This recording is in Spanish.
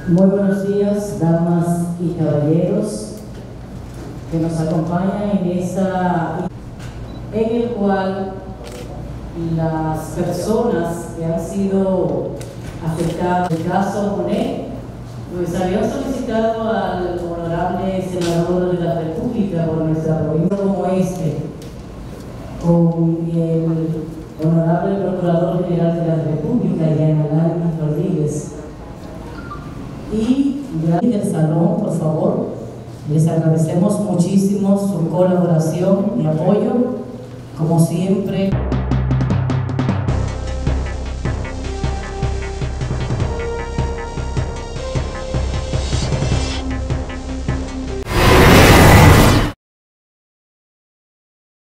Muy buenos días, damas y caballeros que nos acompañan en el cual las personas que han sido afectadas del caso Monet, pues habían solicitado al honorable senador de la República por nuestra provincia como con el honorable procurador general de la República, Jean Alain Rodríguez. Y gracias del salón, por favor, les agradecemos muchísimo su colaboración y apoyo, como siempre.